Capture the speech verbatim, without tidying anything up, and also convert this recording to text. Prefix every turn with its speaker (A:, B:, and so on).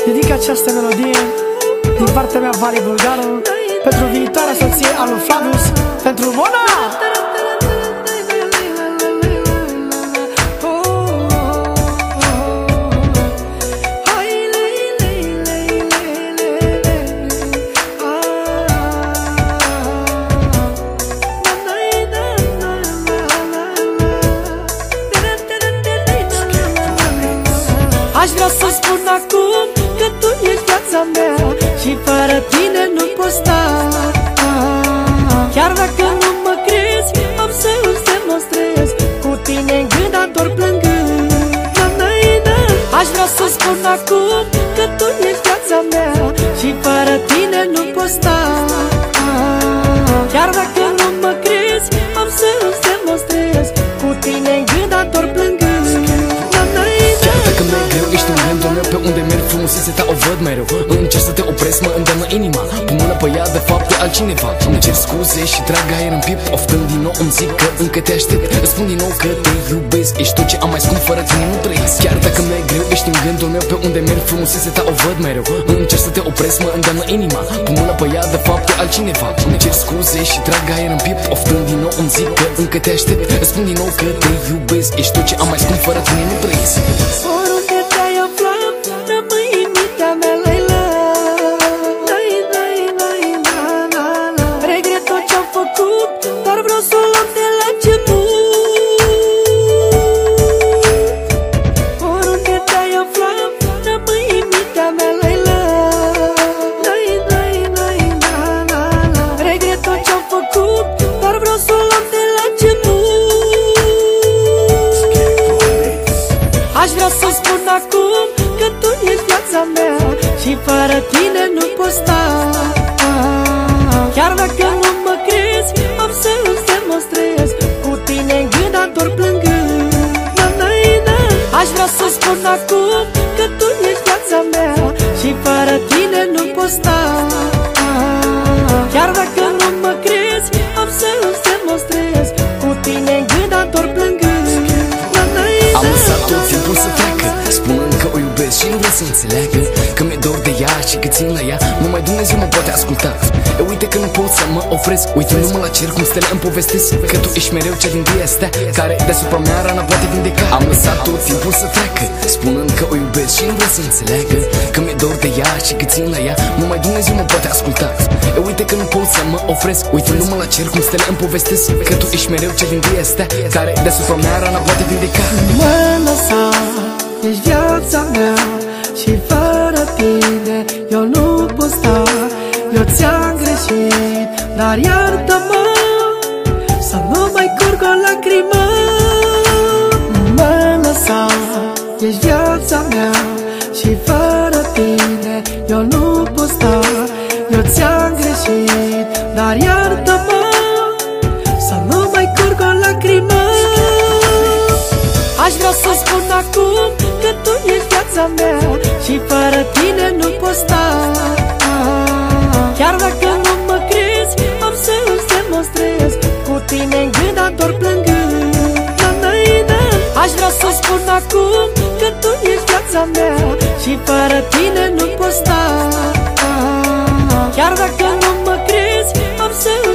A: Dedic această melodie din partea mea, Vali Bulgaru, pentru viitoarea soție a lui Flavius, pentru Mona!
B: Aș vrea să spun acum că tu ești viața mea și fără tine nu pot sta. Chiar dacă nu mă crezi, am să îți demonstrez, cu tine în gând ador plângând. Aș vrea să spun acum că tu ești viața mea și fără tine nu pot sta. Chiar dacă nu mă crezi, am să îți demonstrez, cu tine în gând ador plângând.
C: Ești în gândul meu pe unde merg, frumusețea ta o văd mereu. Încerc să te opresc, mă îndemnă inima, pun mână pe ea, de fapt e altcineva. Îmi cer scuze și trag aer în piept, oftând din nou îmi zic că încă te aștept. Îți spun din nou că te iubesc, ești tot ce am mai scump, fără tine nu trăiesc. Chiar dacă mi-e greu, ești în gândul meu pe unde merg, frumusețea ta o văd mereu. Încerc să te opresc, mă îndemnă inima, pun mână pe ea, de fapt e altcineva. Îmi cer scuze și trag aer în piept, oftând din nou îmi zic că încă te aștept. Îți spun din nou că te iubesc, ești tot ce am mai scump, fără tine nu trăiesc.
B: Oriunde te-ai aflat, rămâi în mintea mea, Laila. Regret tot ce-am făcut, dar vreau să o luăm de la început. Oriunde te-ai aflat, rămâi în mintea mea, Laila. Regret tot ce-am făcut, dar vreau să o luăm de la început. Aș vrea să spun acum că tu ești viața mea și fără tine nu pot sta. Chiar dacă nu mă crezi, am să îți demonstrez, cu tine în gând ador plângând. Aș vrea să spun acum că tu ești viața mea și fără tine nu pot sta. Chiar dacă nu mă crezi, am să îți demonstrez, cu tine în gând ador plângând.
C: Am lăsat tot timpul să treacă, spunând că o iubesc și nu vrea să înțeleagă că mi-e dor de ea și că țin la ea, numai Dumnezeu mă poate asculta. E uite că nu pot să mă opresc, uitându-mă la cer cum stele îmi povestesc că tu ești mereu cea din tâi astea, care deasupra mea rana poate vindeca. Am lăsat tot timpul să treacă, spunând că o iubesc și nu vrea să înțeleagă că mi-e dor de ea și că țin la ea, numai Dumnezeu mă poate asculta. E uite că nu pot să mă opresc, uitându-mă la cer cum stele îmi povestesc că tu ești mereu cea din tâi astea, care deasupra mea rana poate vindeca.
B: Mă lăsa, ești viața mea și fără tine eu nu pot sta. Eu ți-am greșit, dar iartă-mă, să nu mai curg o lacrimă. Mă lăsa, ești viața mea și fără tine eu nu pot sta. Eu ți-am greșit, dar iartă-mă, să nu mai curg o lacrimă. Aș vrea să spun acum că tu ești viața mea și fără tine nu pot sta. Chiar dacă nu mă crezi, am să îți demonstrez, cu tine în gând ador plângând. Aș vrea să spun acum că tu ești viața mea și fără tine nu pot sta. Chiar dacă nu mă crezi, am să îți